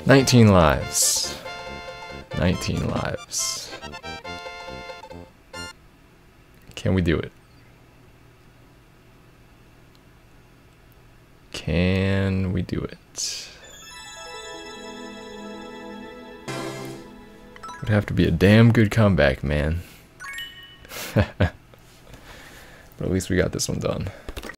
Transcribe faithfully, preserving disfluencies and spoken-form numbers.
nineteen lives. nineteen lives. Can we do it? Can we do it? Would have to be a damn good comeback, man. But at least we got this one done.